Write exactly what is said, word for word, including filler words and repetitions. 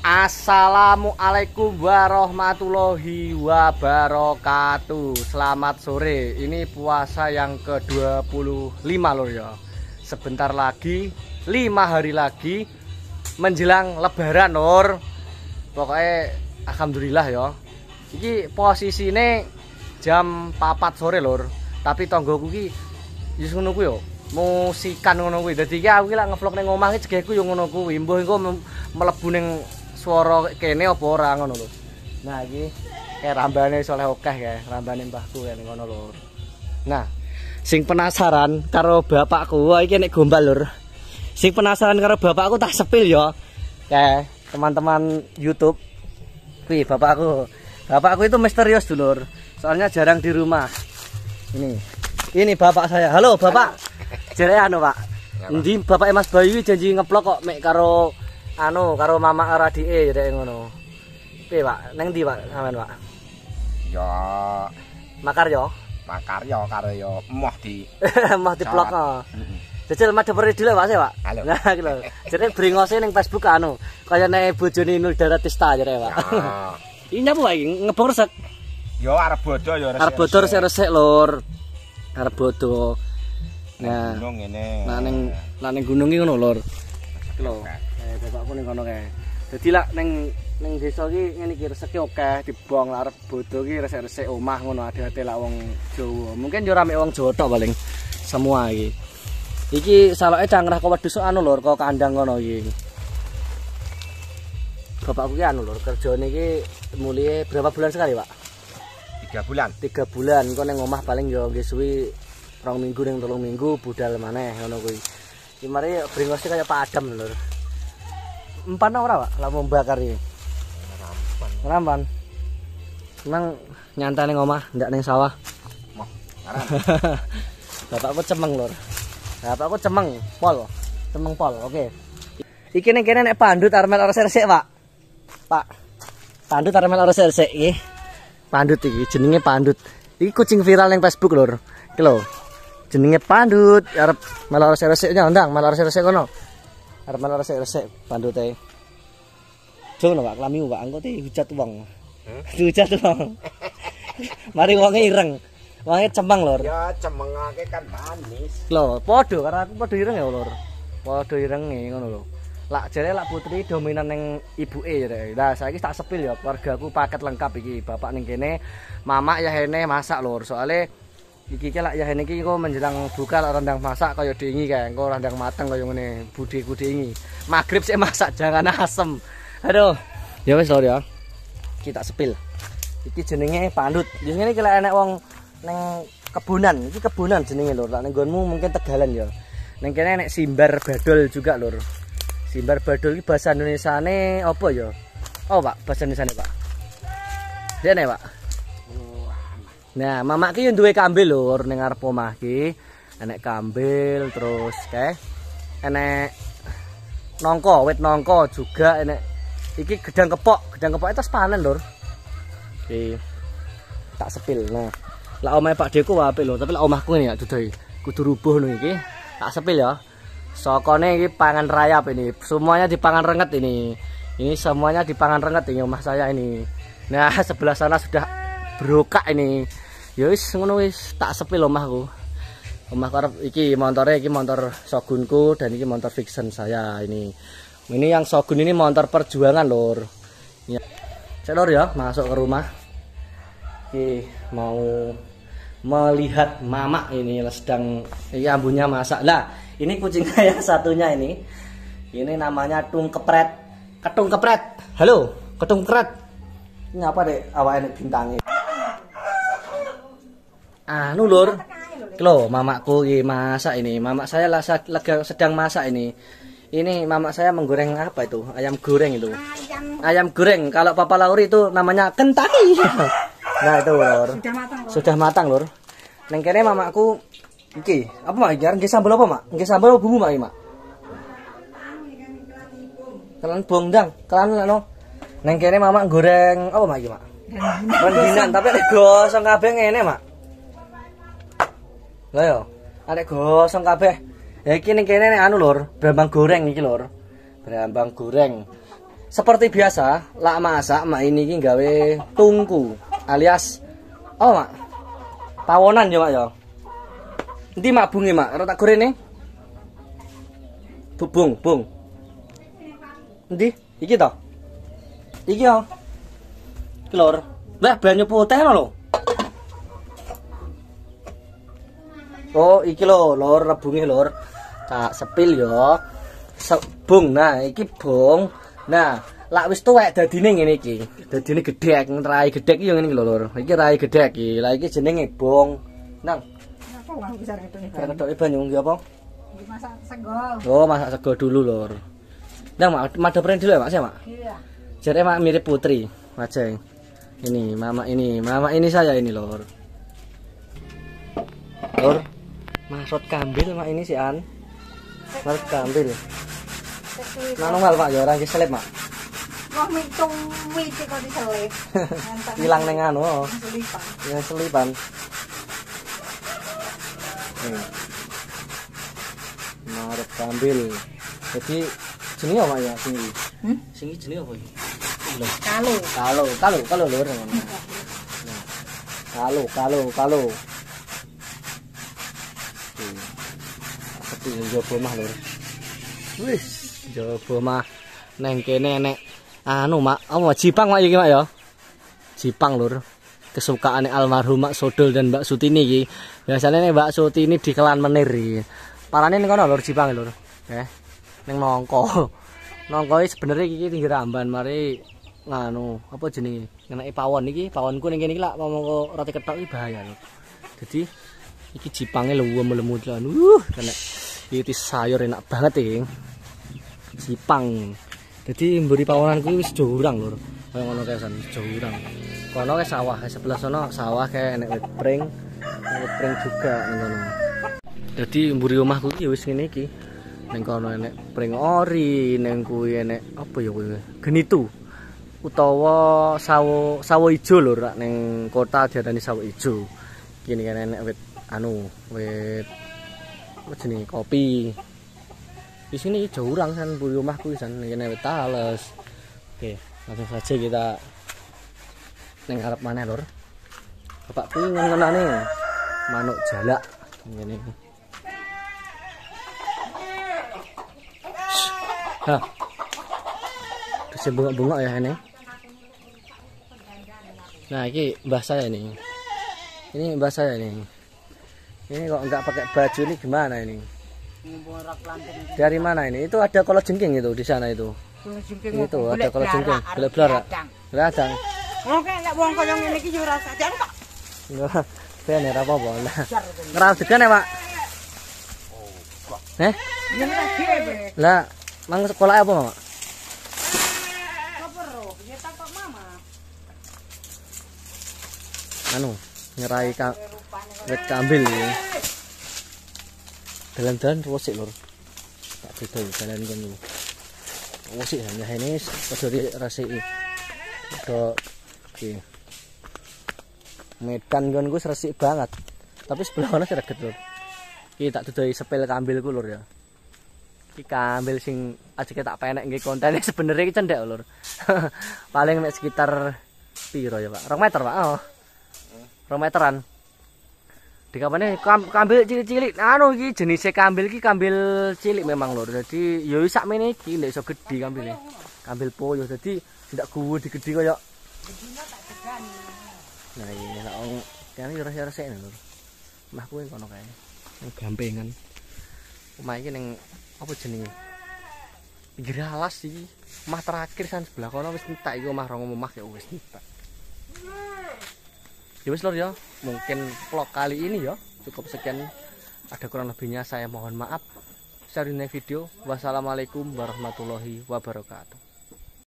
Assalamualaikum warahmatullahi wabarakatuh. Selamat sore. Ini puasa yang ke dua puluh lima lor ya. Sebentar lagi, lima hari lagi menjelang lebaran lor. Pokoknya alhamdulillah ya. Iki posisine jam papat sore lor. Tapi tonggoku ki wis ngono kuwi yo. Musikan ngono kuwi. Dadi iki aku ki lak ngevlog ning omah iki cegeku yo ngono kuwi. Mbuh engko mlebu ning swara kene apa ora ngono lho. Nah iki kayak rambane soleh okeh kae, rambane mbahku kene ngono lho. Nah, sing penasaran karo bapakku, wah iki nek gombal lur. Sing penasaran karo bapakku tak sepil ya. Kayak teman-teman YouTube. Kuwi bapakku. Bapakku itu misterius dulur. Soalnya jarang di rumah. Ini. Ini bapak saya. Halo, Bapak. Jere anu, Pak. Endi bapake Mas Bayu janji ngeplok kok mek karo anu karo mama karo adike rek ngono. Piye, Pak? Nang ndi, Pak? Sampean, Pak? Ya, makar yo. makar ya karo ya emoh di emoh diplok. Heeh. Jajal madhep dhewe Pak, Pak. Halo. Nah, iki lho. Jere brengose ning Facebook anu, kaya nek bojone Inul Daratista jere, Pak. Iki nyapa Pak iki ngebong resek. Ya arep bodo ya resek. Arep bodo resek lur. Arep bodo. Nah, gunung ngene. Nah ning lah ning gunung iki ngono lur. Iki lho. Eh bapakku ning kono kae. Dadi lak ning ning desa iki ngene iki reseki akeh dibong arep bodo iki resek-resek omah ngono ade-ade lak wong Jawa. Mungkin yo rame wong Jawa tok paling semua iki. Iki saloke cangrah kok wedhus anu lur kok kandang kono iki. Bapakku ki anu lur kerjane iki mulih berapa bulan sekali, Pak? tiga bulan. tiga bulan kok ning omah paling yo nggih suwi rong minggu ning telung minggu budal maneh ngono kuwi. Iki mari brengose kaya padam lur. Empan ora, Pak? Lah mau bakar iki. Rampan. Rampan. Emang nyantai ning omah, ndak ning sawah. Moh, aran. Bapakku cemeng lur. Bapakku cemeng, pol. Cemeng pol, oke. Iki ning kene nek pandut armel ora resik, Pak. Pak. Pandut armel ora resik iki. Pandut iki jenenge pandut. Iki kucing viral ning Facebook lur. Iki lho. Jenenge pandut, arep melor resik-resiknya ndang, melor resik-resik kono. Arep melor resik-resik pandute. Jono Pak, klamimu Pak, engko te hujat wong. Heeh. Hujat wong. Mari wonge ireng. Wonge cemeng lur. Ya cemengake kan manis. Lho, padha karo aku padha ireng ya lur. Padha irenge ngono lho. Lak jare lak putri dominan ning ibuke ya. Lah saiki tak sepil ya, keluargaku paket lengkap iki. Bapak ning kene, mama ya hene masak lur. Soale iki ki lak ya hene iki kok menjelang buka lak rendang masak kaya dingi kae. Engko rendang mateng kaya ngene, budhe-budhe iki. Magrib sik masak jangan asem. Aduh. Ya wis lur ya. Kita sepil. Iki jenenge pandut. Biasane iki lek enek wong ning kebunan, iki kebunan jenenge lur. Lak ning nggonmu mungkin Tegalan ya. Ning kene enek simbar badol juga lur. Simbar badol iki bahasa Indonesiane apa ya? Oh, Pak, bahasa Indonesiane, Pak. Dene, Pak. Nah, mamak ki yo duwe kambil lur ning ngarep omah ki. Enek kambil terus kae. Enek nongko, wit nongko juga enek. Iki gedang kepok, gedang kepok itu panen lur. Iki tak sepil. Nah, lah omahe Pak Deko apik lho, tapi lah omahku ini ya dudu kudu rubuh lho iki. Tak sepil ya. Sokone iki pangan rayap ini. Semuanya dipangan renget ini. Ini semuanya dipangan renget ini omah saya ini. Nah, sebelah sana sudah berokak ini. Ya wis ngono wis tak sepil omahku. Omahku arep iki montore iki motor Shogunku dan iki motor Vixen saya ini. Ini yang Shogun ini motor perjuangan lur. Ya. Cek lur ya masuk ke rumah. Iki mau melihat mamak ini sedang iki ambunya masak. Lah, ini kucingnya yang satunya ini. Ini namanya Tung Kepret. Ketung Kepret. Halo, Ketung Kepret. Ini apa dek awake bintangnya? Anu lur. Lho, mamakku iki masak ini. Mamak saya lagi sedang masak ini. Ini mamak saya menggoreng apa itu? Ayam goreng itu. Ayam, Ayam goreng. Kalau Papa Lauri itu namanya Kentucky. Nah, itu lur. Sudah matang, lur. Sudah matang, lur. Neng kene mamakku iki, apa mak iki? Nggih sambel apa, Mak? Nggih sambel bumbu, Mak, iki, Mak. Kelan bondang, kelan lho. Neng kene mamak goreng apa, Mak, iki, Mak? Rengginan, tapi nek gosong kabeh ngene, Mak. Lah yo, arek gosong kabeh. Ya iki ning kene nek anu lur, brambang goreng iki lur. Brambang goreng. seperti biasa, lak masak mak ini ki gawe tungku alias oh mak pawonan ya mak ya. Endi mak bunge mak, ora tak gorene. Bubung, bung. Endi? Iki to. Iki yo. Iki lur. Lah banyu putih lho. Oh, iki lho, lur rebunge lur. Tak sepil yo. Bung. Nah, iki bung. Nah, lak wis tuwek dadine ngene iki. Dadine gedhek, rai gedhek iki yo ngene iki lho lur. Iki rai gedhek iki. Lah iki jenenge bung. Nang. Apa wong bisa ngedoni Saya ketok banyu iki apa? masak sego. Oh, masak sego dulu lur. Nang mak madhaprene dulu ya mak, sih mak. Iya. Jare mak mirip putri. Wajah. Ini mama ini, mama ini saya ini lur. Lur. Masot kambil mak ini si An. Masot kambil. Manual Pak ya ora iki selip mak. Wah mitung miti kok diselip. Hilang neng anu. Oh. Selipan. Yang selipan. Hmm. Marep kambil. Jadi jenenge apa ya sing iki? Hmm? Sing iki jenenge apa iki? Lho. Kalu. Kalau, kalau, kalau lur. Nah. Kalau, kalau, kalau. Hmm. Sepi njobo mah lur. Wis, njobo mah neng kene nek anu mak, apa Jipang mak iki mak ya? Jipang lur. Kesukaane almarhum Mak Sodol dan Mbak Sutini iki. Biasane nek Mbak Sutini di Kelan Menir iki. Parane ning kono lur Jipang lur. Eh, ning Nongko. Nongko iki sebenere iki tinggi ramban mari nganu, apa jenenge? Ngeneki pawon iki, pawonku ning kene iki lak momong roti kethok iki bahaya lho. Dadi iki Jipange lemu-lemu lan. Uh, kena iki sayur enak banget iki. Jipang. Dadi mburi pawonanku wis jurang lur. Kaya ngono kae san jurang. Kono kae sawah, sebelah sono sawah kae enek wit pring. Wit pring juga ning kono. Dadi mburi omahku iki wis ngene iki. Ning kono enek pring ori, ning kuwi enek apa ya kuwi? Genitu. Utawa sawo sawo ijo lho rak ning kota diarani sawo ijo. Kene kan enek wit anu, wit apa jenenge kopi. Di sini jurang kan mburi omahku san kene wit tales. Oke, langsung saja kita neng arep maneh lur. Bapak kuwi ngenane manuk jalak ngene iki. Hah. Terus bungak-bungak ya ini. Nah, ini mbah saya ini. Ini mbah saya ini. Ini kok enggak pakai baju ini gimana ini? Dari mana ini? Itu ada kolot jengking itu di sana itu. Itu ada kolot jengking. Belar-belar. Ladang. Oke, nek wong kaya ngene iki yo ora sajan kok. Enggak, ben ora apa-apa. Ngeradegan ya, Pak? Eh? Yen ora dhewe. Lah, mang sekolah apa, Mak? Apa ro? Ya takok mama. Anu, ngerai ka wit kambil iki. Dalan-dalan rusik lur. Tak beda dalan kono. Rusik ya ini padha resiki. Padha iki. Medan kon ku resik banget. Tapi sebelah kono sreget lur. Iki tak dodoi sepil kambilku lur ya. Iki kambil sing ajeke tak penek nggih kontene sebenere iki cendhek lur. Paling mek sekitar piro ya, Pak? dua meter, Pak. Oh. dua meteran. Dikapane kambil cilik-cilik. Anu iki jenise kambil iki kambil cilik memang lur. Dadi ya wis sakmene iki ndek iso gedhi kambile. Kambil poyo dadi ndak guwu digedhi kaya. Nah, iki nek wong kene yo resik lur. Omah kuwi kono kae. Ning gampengan. Omah iki ning apa jenenge? Pinggir alas iki. Omah terakhir san sebelah kono wis entek iki omah rong omah ya wis entek. Ya wis lur ya, mungkin vlog kali ini ya cukup sekian. Ada kurang lebihnya saya mohon maaf. Share ini video. Wassalamualaikum warahmatullahi wabarakatuh.